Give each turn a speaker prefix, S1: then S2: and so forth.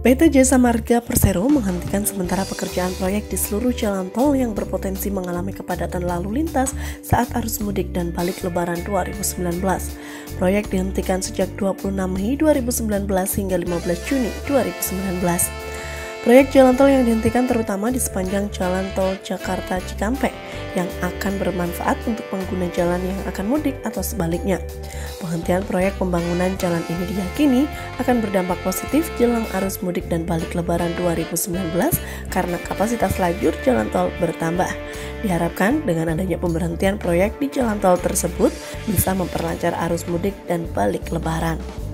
S1: PT Jasa Marga Persero menghentikan sementara pekerjaan proyek di seluruh jalan tol yang berpotensi mengalami kepadatan lalu lintas saat arus mudik dan balik Lebaran 2019. Proyek dihentikan sejak 26 Mei 2019 hingga 15 Juni 2019. Proyek jalan tol yang dihentikan terutama di sepanjang jalan tol Jakarta Cikampek yang akan bermanfaat untuk pengguna jalan yang akan mudik atau sebaliknya. Penghentian proyek pembangunan jalan ini diyakini akan berdampak positif jelang arus mudik dan balik Lebaran 2019 karena kapasitas lajur jalan tol bertambah. Diharapkan dengan adanya pemberhentian proyek di jalan tol tersebut bisa memperlancar arus mudik dan balik Lebaran.